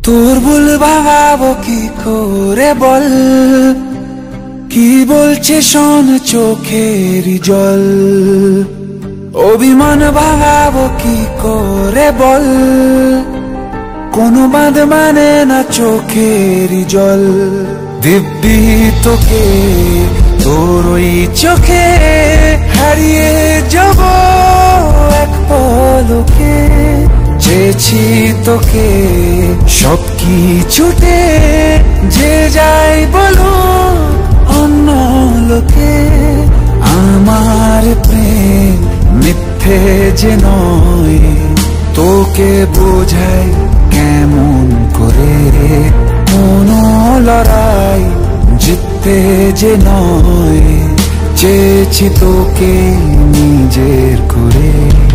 তোর ভুল ভাঙাবো কি করে বল, কি বলছে শোন চোখের জল। অভিমান ভাঙাবো কি করে বল, কোনো বাঁধ মানে না চোখের জল। দিব্যি তোকে তোর ওই চোখে হারিয়ে যাব এক পলকে। চেয়েছি তোকে সব কিছুতে, যে যাই বলো অন্য লোকে। আমার প্রেম মিথ্যে যে নয়, তোকে বোঝাই কেমন করে। কোনো লড়াই জিততে যে নয়, চেয়েছি তোকে নিজের করে।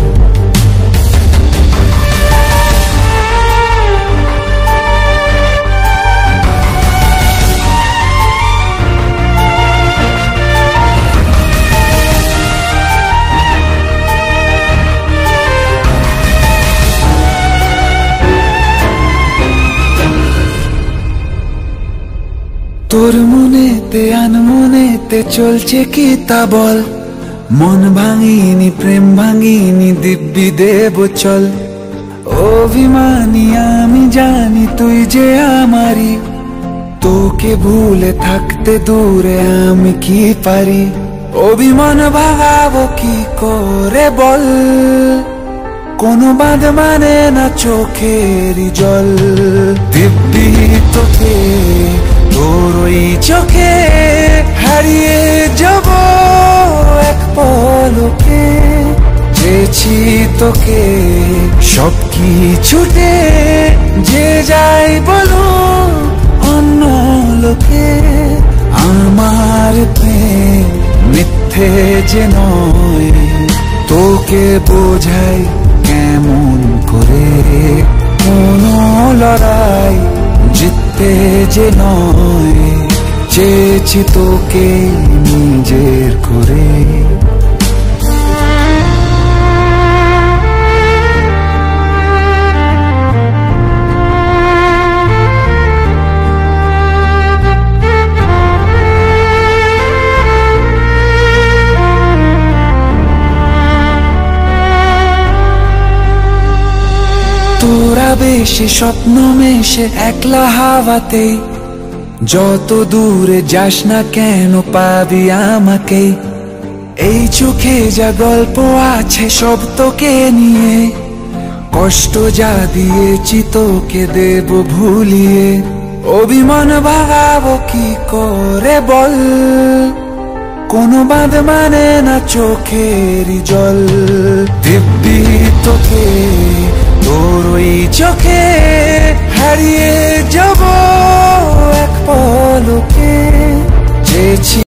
তোর মনেতে আনমনেতে চলছে কি তা বল। মন ভাঙিনি প্রেম ভাঙিনি দিব্যি দেব চল। অভিমানী আমি জানি তুই যে আমারই, তোকে ভুলে থাকতে দূরে আমি কি পারি। অভিমান ভাঙাবো কি করে বল, কোনো বাঁধ মানে না চোখের জল। দিব্যি তোকে তোর ওই চোখে হারিয়ে যাব এক পলকে। চেয়েছি তোকে সব কিছুতে, যে যাই বলো অন্য লোকে। আমার প্রেম মিথ্যে যে নয়, তোকে বোঝাই কেমন করে। কোনো লড়াই জিততে যে নয়, চেয়েছি তোকে নিজের করে। তোরা বেশি স্বপ্ন মেশে একলা হাওয়াতে, যত দূরে যাস না কেন পাবি আমাকে। এই চোখে যা গল্প আছে সব তোকে নিয়ে, কষ্ট যা দিয়েছি তোকে দেব ভুলিয়ে। অভিমান ভাঙাবো কি করে বল, কোনো বাঁধ মানে না চোখের জল। দিব্যি তোকে তোর ওই চোখে হারিয়ে যাব এক পলকে। চেয়েছি